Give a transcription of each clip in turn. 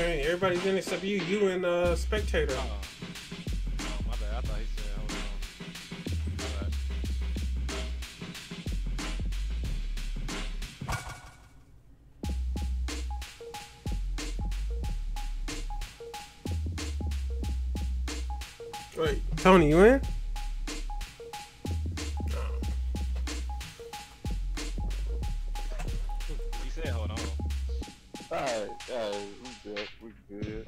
ain't everybody's in except you. You and spectator. Oh, my bad. I thought he said, hold on. Wait, Tony, you in? He said, hold on. Alright, we good.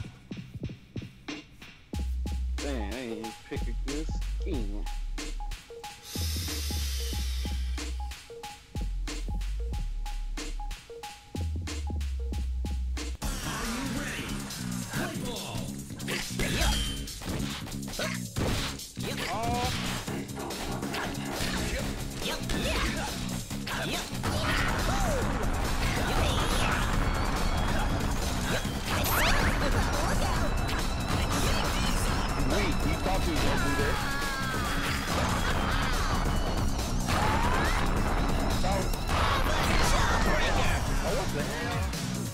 Dang, I ain't pick a good scheme. You thought you was gonna do that? Oh, what the hell?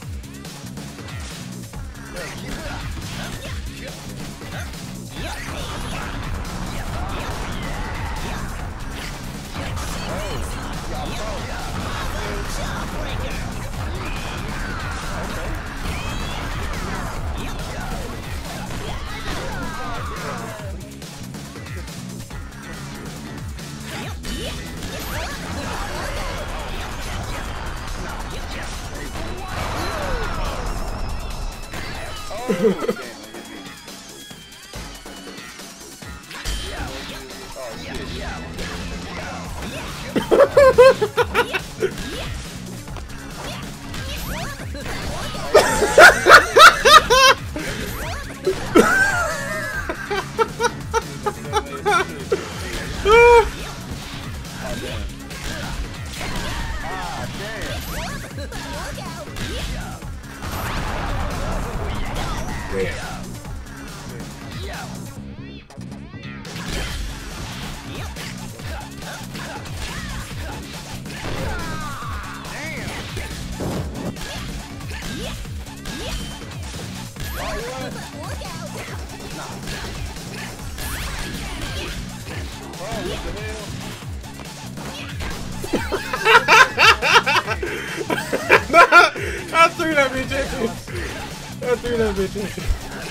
I threw that bitch at you. I threw that bitch at you.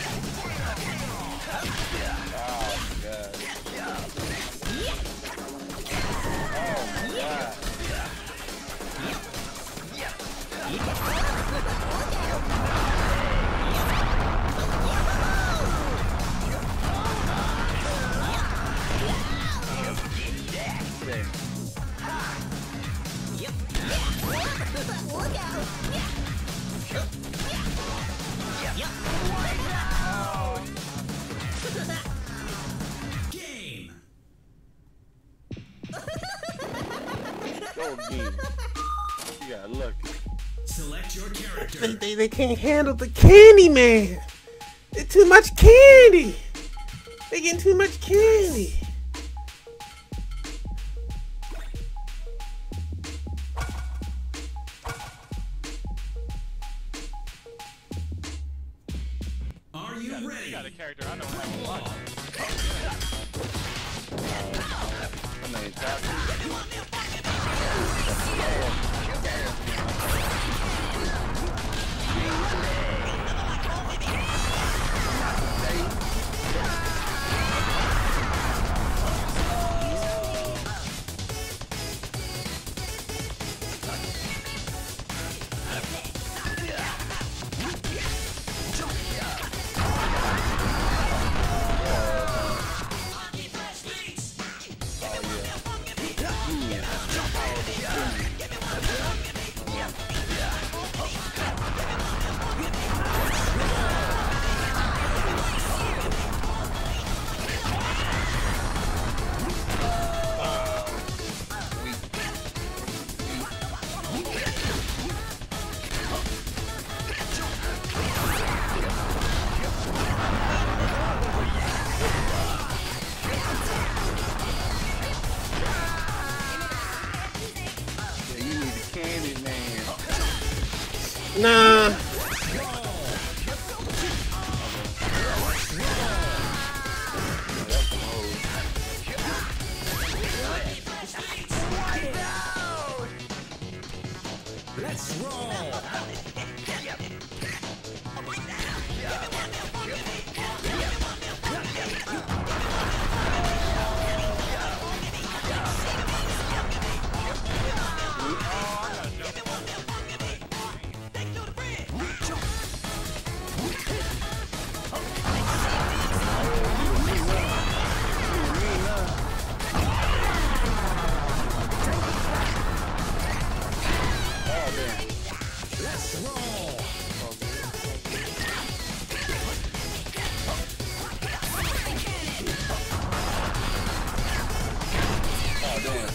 You got lucky. Select your character. They can't handle the candy, man. It's too much candy. They getting too much candy. Are you ready? You got a character I know how to watch. I mean, top Nah. damn.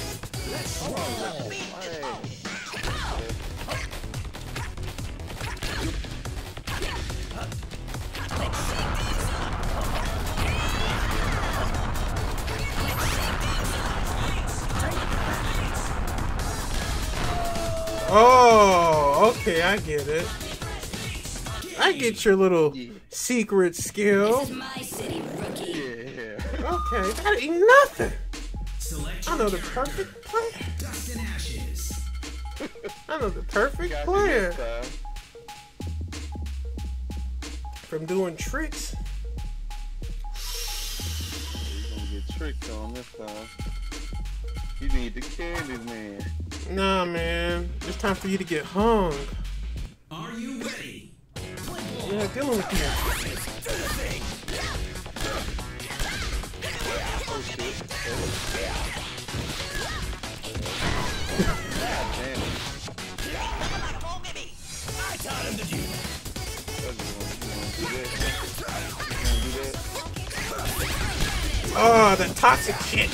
Oh, okay, I get it. I get your little secret skill. This is my city, rookie. Yeah. Okay, that ain't nothing. Select I your know the character. perfect player. Dust and ashes. I know the perfect Got player you this time. from doing tricks. You're gonna get tricked on this time. You need the candy man. Nah, man, it's time for you to get hung. Are you ready? Yeah, dealing with you. Oh shit. God damn it. I taught him to do. You gonna do that? Oh, that toxic shit.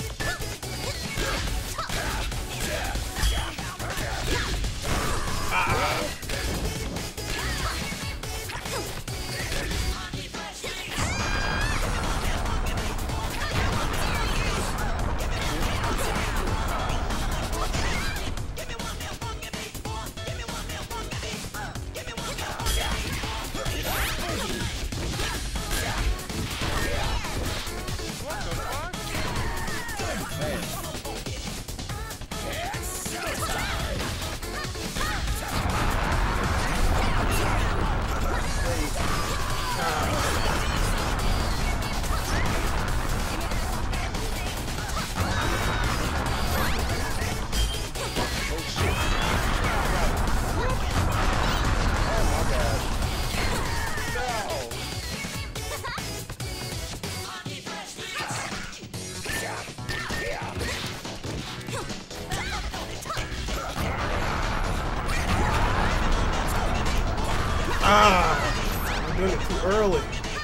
Ah, I'm doing it too early.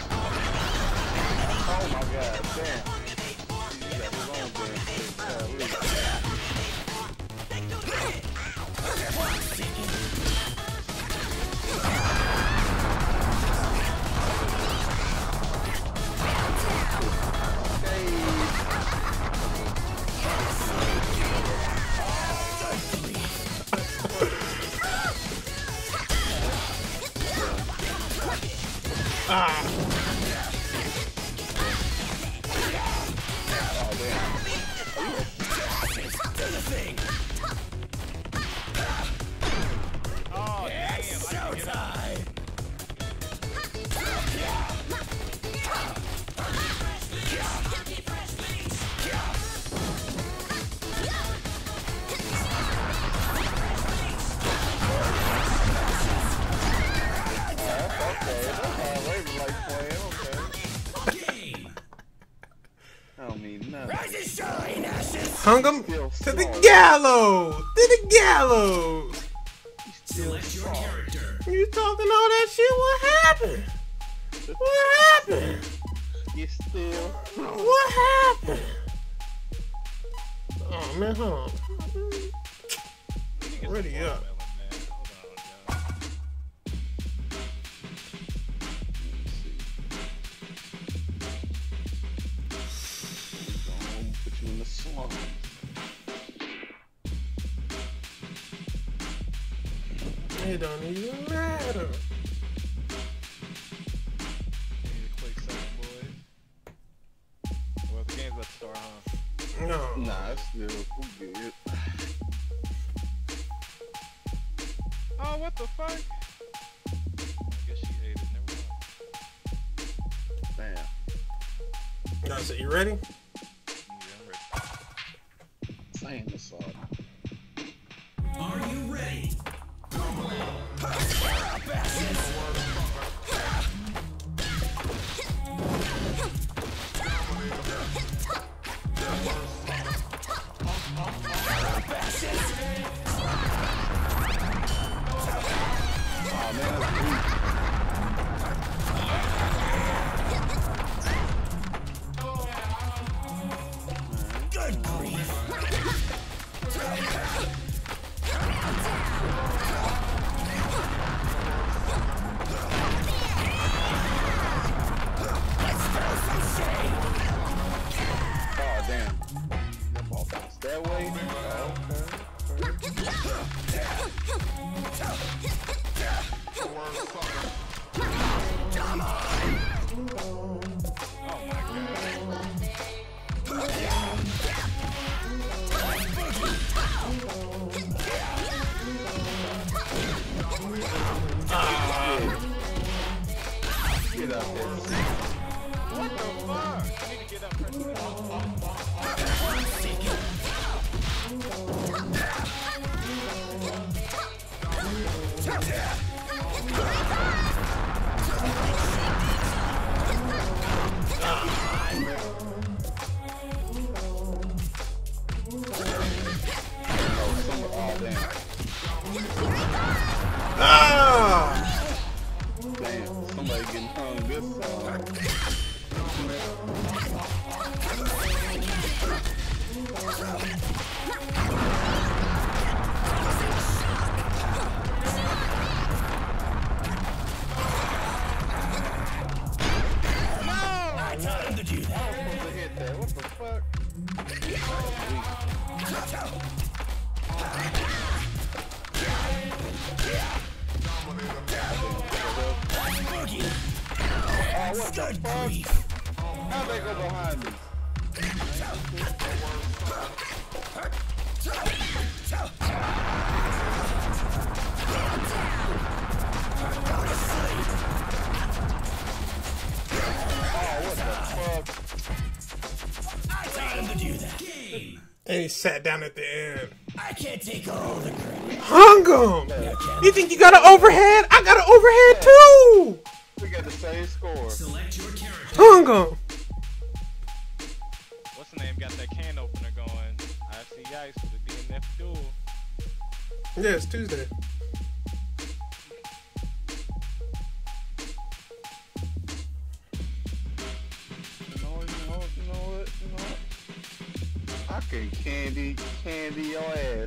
Oh my god, damn. You got his own damn shit. Ah. Oh, damn. I didn't get up. Game. I don't mean nothing. Hung him to the gallows! To the gallows! Select your character. You talking all that shit? What happened? What happened? You still. What happened? Oh man, hold on. Ready up. Put you in the slump. It don't even matter. Well, the game's about to start, huh? No. Nah, it's still good. Oh, what the fuck? I guess she ate it. Never mind. Damn. So you ready? Yeah, I'm ready. Saying this all. Are you ready? Oh man, that's weak. Good grief. that way? Get out there. What the fuck? I need to get up first. Damn, somebody getting hung this time. I taught him to do that. Hit that. What the fuck? Boogie. Oh, what the Good fuck? grief. How'd they go behind me? Oh, what the fuck? I taught him to do that. Game. And he sat down at the end. I can't take all the credit. Hung him! You can. You think you got an overhead? I got an overhead too! We got the same score. Select your character. Hung him! What's the name? Got that can opener going. I see Ice with the DNF duel. Yeah, it's Tuesday. You know what? I can candy your ass.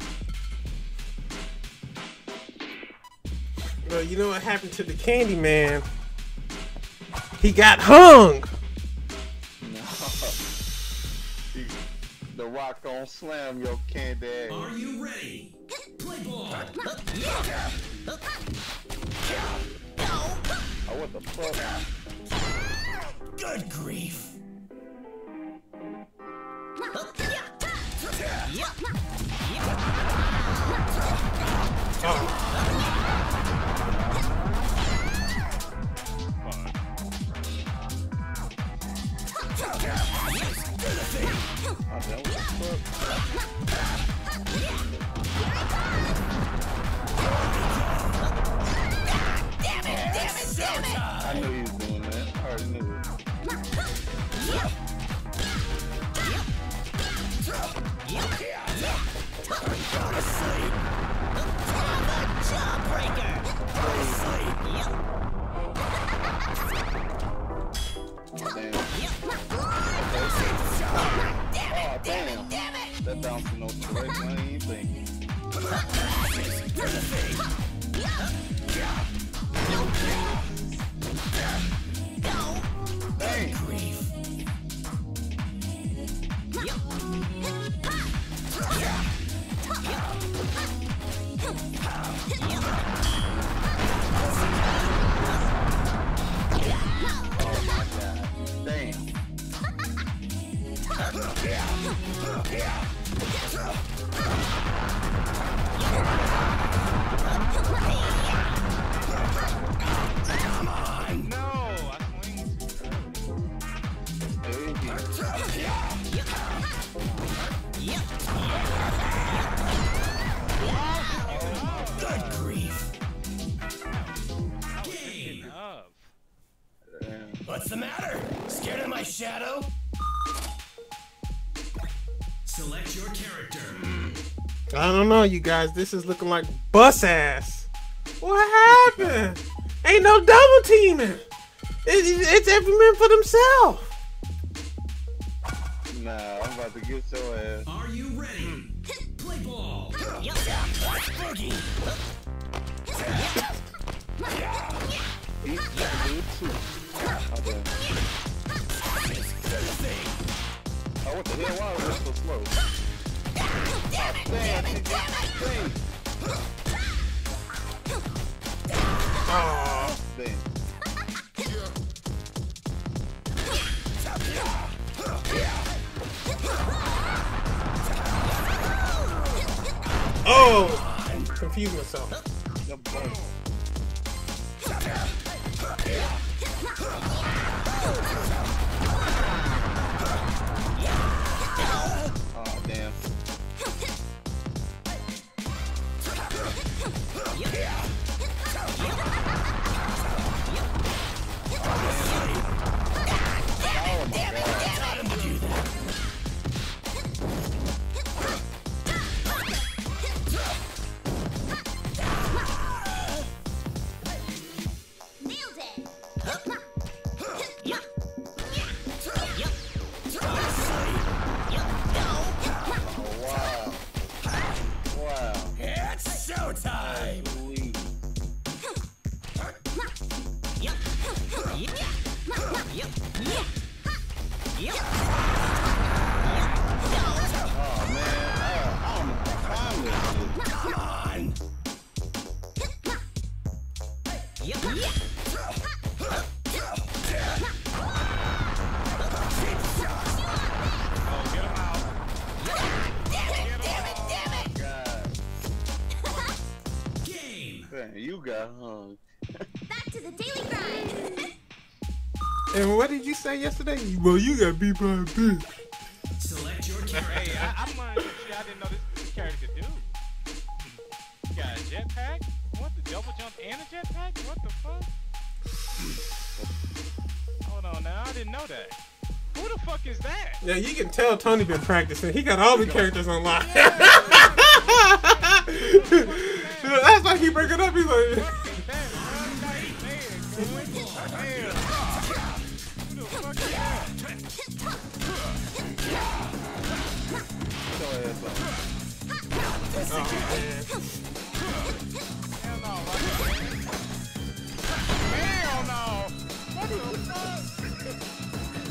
Well, you know what happened to the Candy Man? He got hung! No. The Rock gon' slam your candy ass. Are you ready? Play ball. Oh, what the fuck? Good grief. Oh, that was fuck. I knew he was doing that. I already knew it. Damn. Oh, damn. That bouncing no direct, I ain't even thinking. Dang. Damn. No, I swing too early. Good grief. Game. Up. Damn. What's the matter? Scared of my shadow? Select your character. I don't know, you guys. This is looking like bus ass. What happened? Ain't no double teaming. It's every man for themselves. Nah, I'm about to get your ass. Are you ready? Play ball. Boogie. He's gonna do it too. Oh, damn. Oh, what the hell? Why was this so slow? Oh. Damn. Oh! Confused myself. The boy. Oh, damn. Oh, my God. Nailed it. Wow. Wow. It's showtime! Sweet. Oh, man. I don't know how to find this shit. Come on! Oh, get him out. God. Game! Damn, you got hung. Back to the daily grind. And what did you say yesterday? Well, you got beat by a bitch. Select your character. Hey, I'm learning some shit I didn't know this character could do. You got a jetpack? What, the double jump and a jetpack? What the fuck? Hold on now, I didn't know that. Who the fuck is that? Yeah, you can tell Tony been practicing. He got all the characters on lock. That's why he bring it up. He's like, oh, man. Hell no, hell no! What the fuck?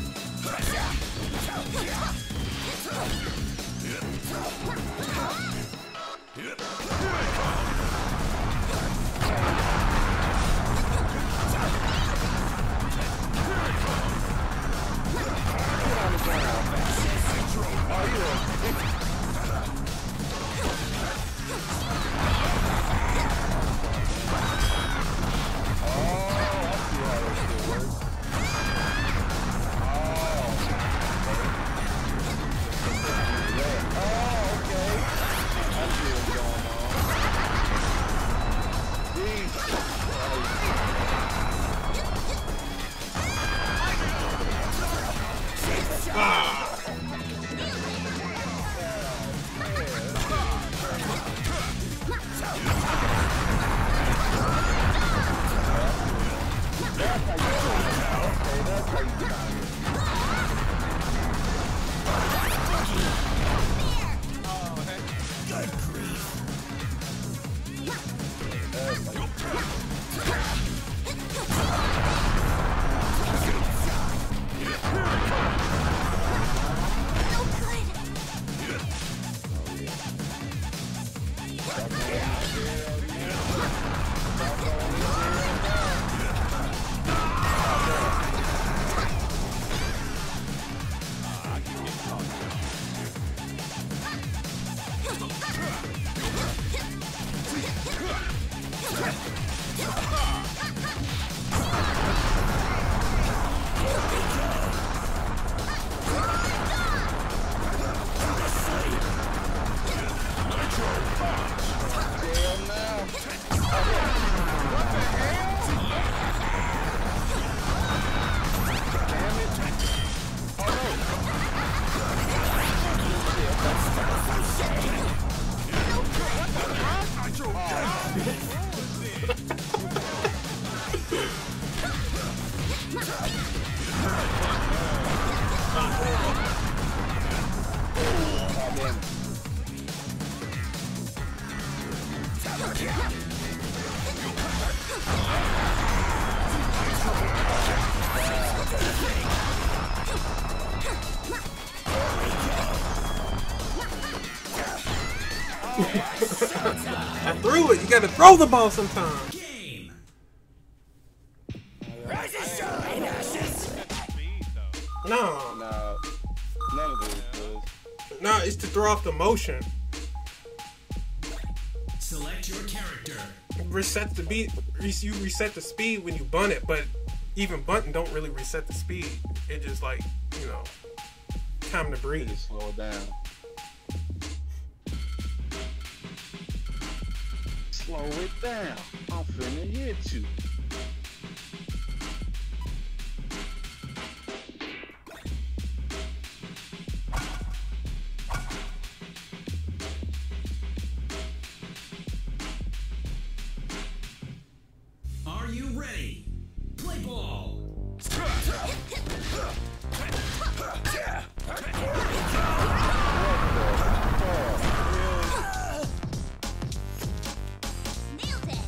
I threw it. You gotta throw the ball sometime. Game. Rise and shine, ashes. Speed, though. No, Nah, none of this does. no, it's to throw off the motion. Select your character. Reset the beat. You reset the speed when you bunt it, but even bunting don't really reset the speed. It just like, you know, time to breathe. Just slow it down. Slow it down. I'm finna hit you. Are you ready? Play ball. Nailed it.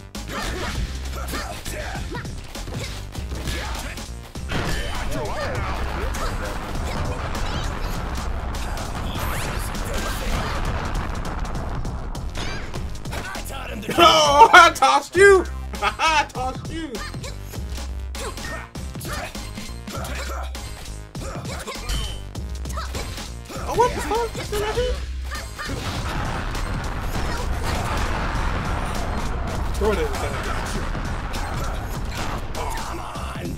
I taught him to Oh, I tossed you. I tossed you. Oh, what the fuck? That's what I did. Throw it inside. come on.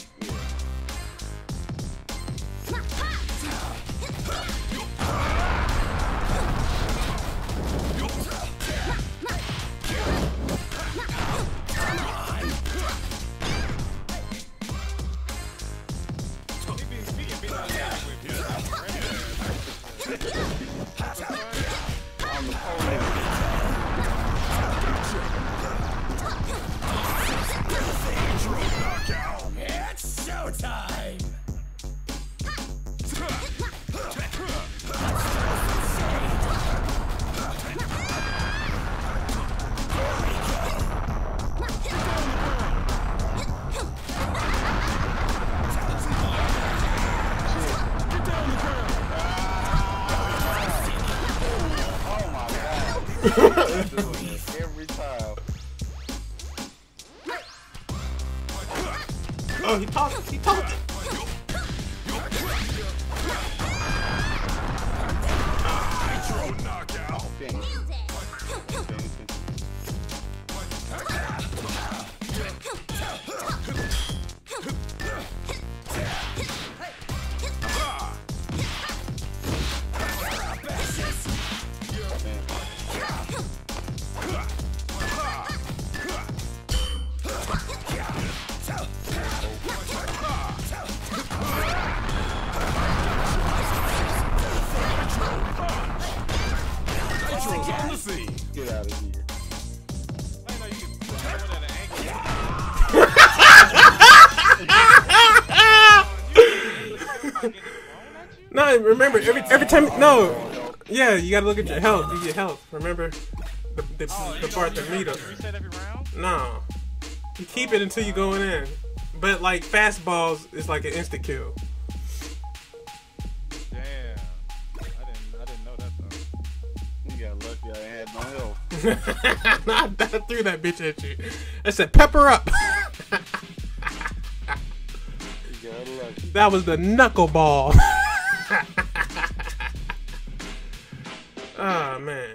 I'm the police. It's showtime. Oh my god. Doing this every time. Oh, he tossed. He tossed it. Dang. Nailed it. On the scene. Get out of here. I didn't know you could throw it at an angle. No, remember every time. No, yeah, you gotta look at your health. Do your health. Remember the part that meter. Reset every round? No, you keep it until you going in. But like fastballs is like an insta kill. Damn. I didn't know that though. You got lucky I had no help. I threw that bitch at you. I said pepper up. You got lucky. That was the knuckleball. Oh man.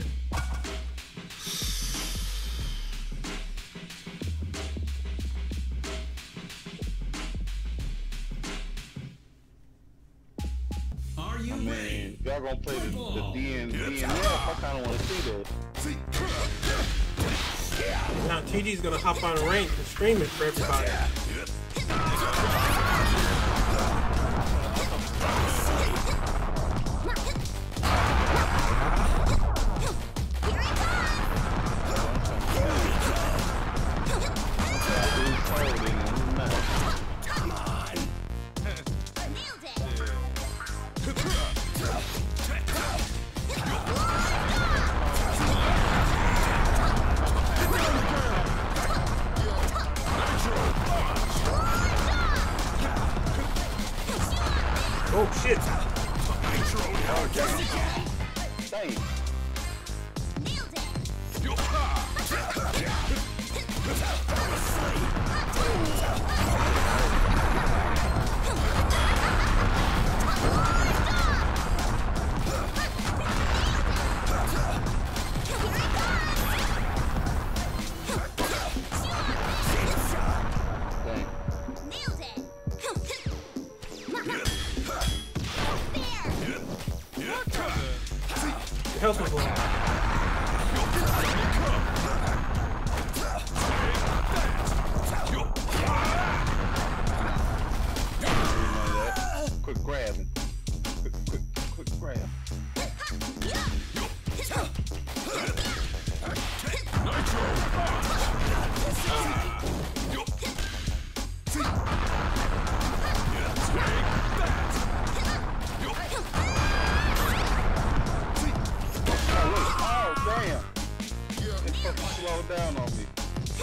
Are you Man, ready? y'all gonna play the DNF? I kinda wanna see that. Now TG's gonna hop on rank and stream it for everybody. Come on. Nailed it. Oh shit. Dang. Nailed health was low. Quick grabbing. Quick grab. Oh, damn. It fucking slowed down on me.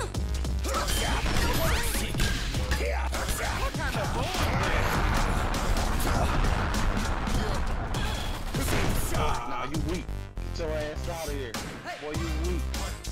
What kind of bullshit? Nah, you weak. Get your ass out of here. Boy, you weak.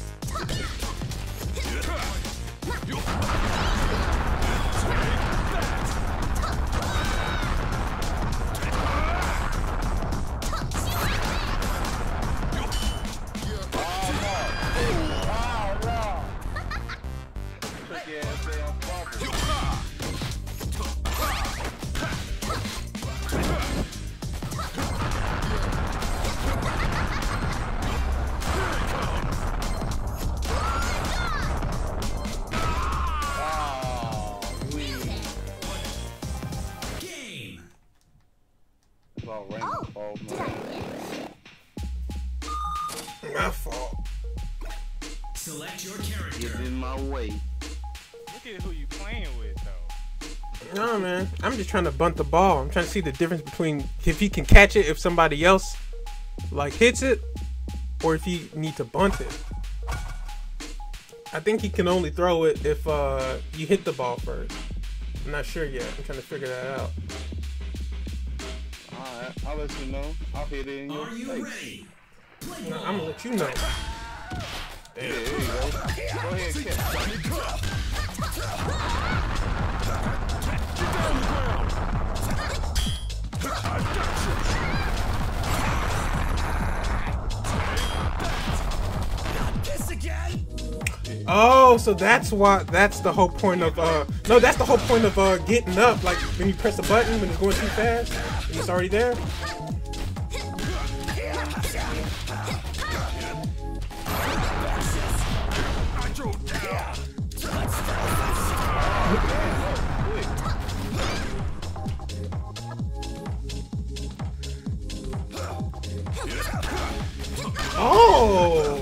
Tricky ass damn bubble. Game. It's all random balls, man. My fault. Select your Get character. in my way. Look at who you playing with, though. No, man. I'm just trying to bunt the ball. I'm trying to see the difference between if he can catch it if somebody else like hits it, or if he need to bunt it. I think he can only throw it if you hit the ball first. I'm not sure yet. I'm trying to figure that out. Alright, I'll let you know. I'll hit it in your Are you face. ready? Play No, ball. I'm gonna let you know. Yeah, there you go. Go ahead, catch. This again? Oh, so that's why. That's the whole point of. No, that's the whole point of getting up. Like when you press a button when it's going too fast, and it's already there. Oh.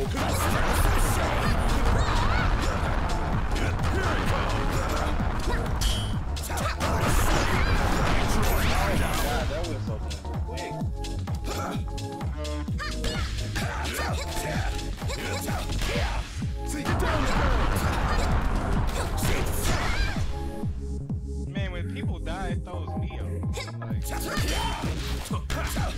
God, that went so quick. Man, when people die, it throws me off. Like,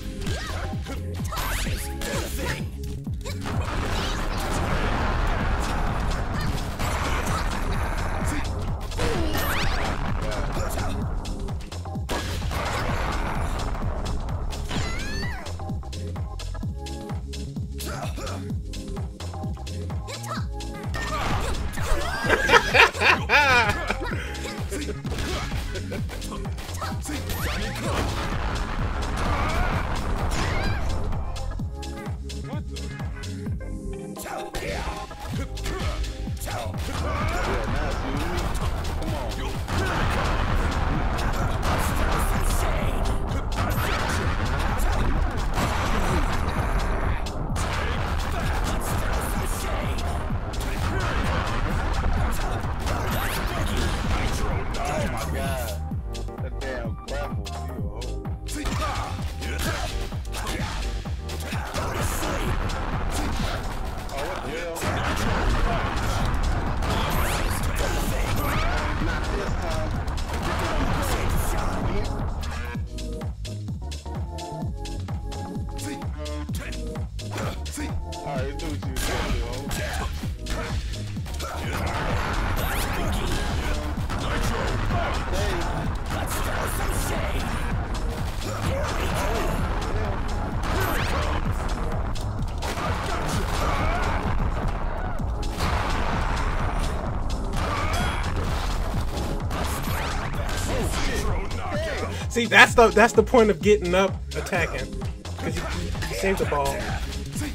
what the? Yeah, now it's you. Come on. Oh my God. That damn grapple. You a hoe. Oh, what the hell? Not this time. Alright, do what you do, See, that's the point of getting up, attacking, because you save the ball.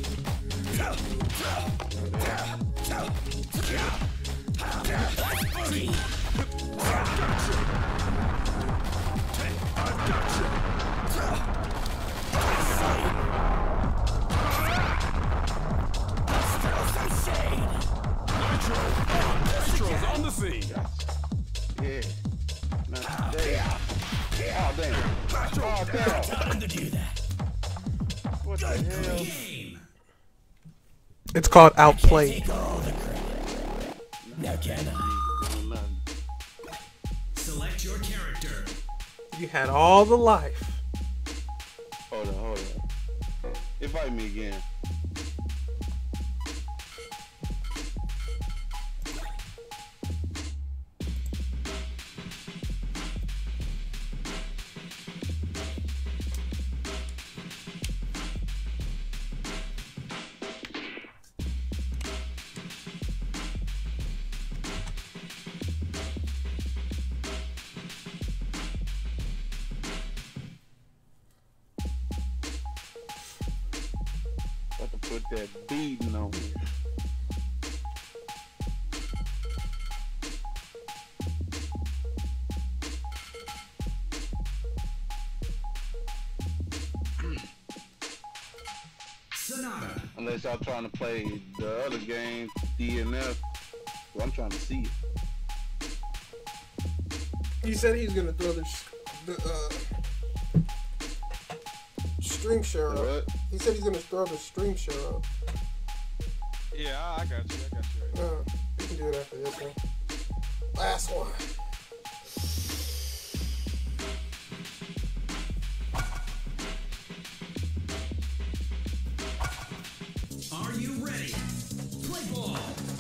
Astro's on the scene. Yeah. Not today. Oh, damn. Oh, damn. Time to do that. What the hell? Game. It's called Outplay. Take all the credit. Now can I? Doing nothing. Select your character. You had all the life. Hold on. Invite me again. Got to put that beating on me. Sonata. Unless y'all trying to play the other game, DNF. Well, I'm trying to see it. He said he was gonna throw the stream share up. What? He said he's gonna throw the stream share up. Yeah, I got you. We can do it after this one. Last one. Are you ready? Play ball.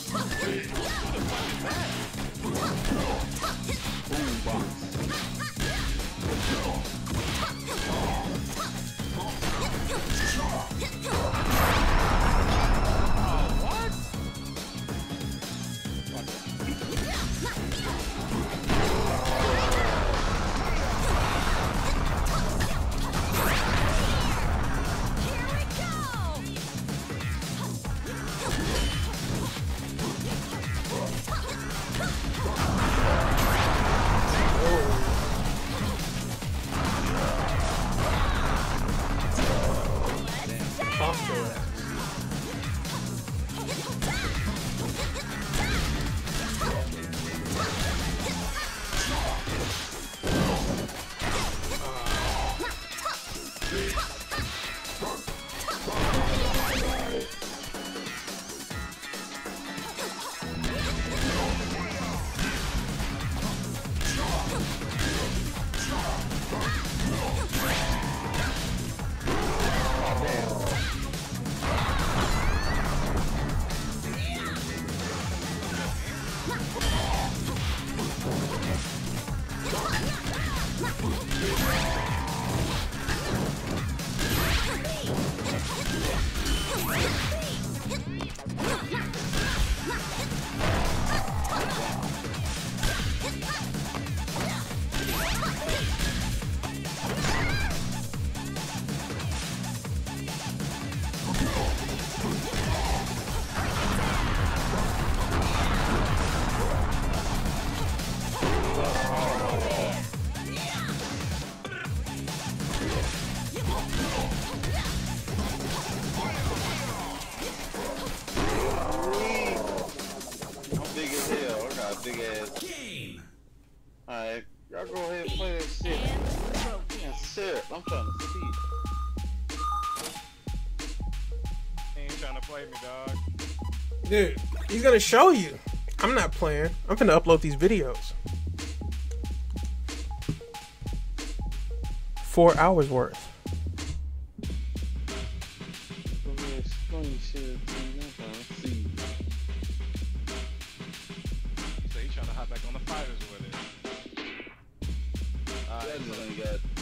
big ass. Game. Alright, y'all go ahead and play that shit. That's it. I'm trying to see it. He ain't trying to play me, dog. Dude, he's gonna show you. I'm not playing. I'm finna upload these videos. 4 hours worth. Go ahead, explain shit to me. I'm trying to see it. So he's trying to hop back on the fighters with it. That just ain't got